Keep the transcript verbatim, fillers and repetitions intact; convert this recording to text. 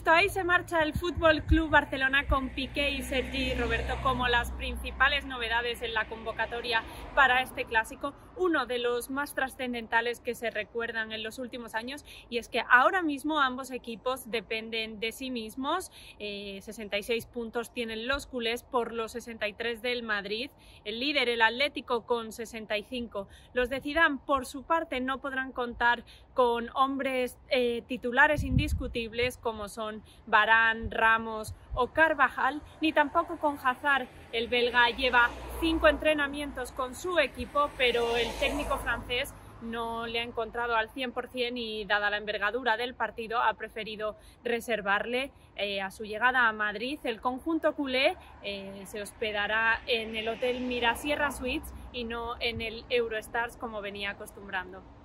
justo ahí se marcha el Fútbol Club Barcelona con Piqué y Sergi Roberto como las principales novedades en la convocatoria para este clásico, uno de los más trascendentales que se recuerdan en los últimos años, y es que ahora mismo ambos equipos dependen de sí mismos. eh, sesenta y seis puntos tienen los culés por los sesenta y tres del Madrid, el líder el Atlético con sesenta y cinco. Los de Zidane por su parte no podrán contar con hombres eh, titulares indiscutibles como son Varane, Ramos o Carvajal, ni tampoco con Hazard. El belga lleva cinco entrenamientos con su equipo, pero el técnico francés no le ha encontrado al cien por cien y, dada la envergadura del partido, ha preferido reservarle. Eh, a su llegada a Madrid, el conjunto culé eh, se hospedará en el Hotel Mirasierra Suites y no en el Eurostars como venía acostumbrando.